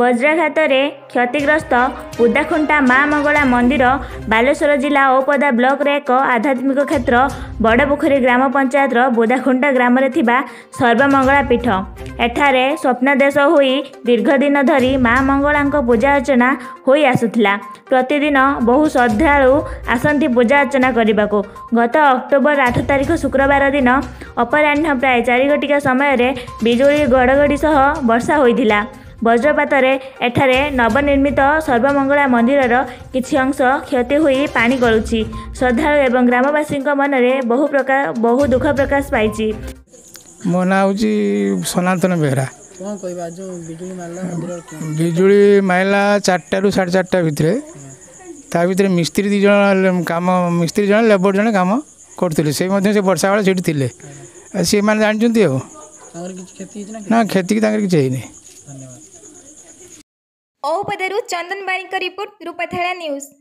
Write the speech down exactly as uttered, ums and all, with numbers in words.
वज्राघात क्षतिग्रस्त उदाखुंटा माँ मंगला मंदिर बालेश्वर जिला ओपदा ब्लॉक रे एक आध्यात्मिक क्षेत्र बड़पोखरी ग्राम पंचायत बुदाखुंटा ग्राम सर्वमंगला पीठ एठारे स्वप्नादेश होई दीर्घ दिन धरी माँ मंगला पूजा अर्चना होई आसुथिला। प्रतिदिन बहु श्रद्धालु आसंती पूजा अर्चना करने को। गत अक्टोबर आठ तारिख शुक्रवार दिन अपराह्न प्राय चार घटिका समय बिजुली घड़घड़ी सह वर्षा होइथिला। वज्रपात एठारे नवनिर्मित सर्वमंगला मंदिर किछि अंश क्षति हुई पानी गलुछि। श्रद्धालु एवं ग्रामवासी मन में बहु प्रकार बहु दुख प्रकाश पाई। मो ना हूँ सनातन बेहरा। बिजुली माइला चार्टा रु साढ़े चार्टा भितर ता भितर मिस्त्री दी जन काम मिस्त्री जन लेबर जन काम करते से वर्षा बेला से सी मैंने जानते ना क्षति किसी है। ओपदारू चंदन बारिक रिपोर्ट रूपाथाड़ा न्यूज।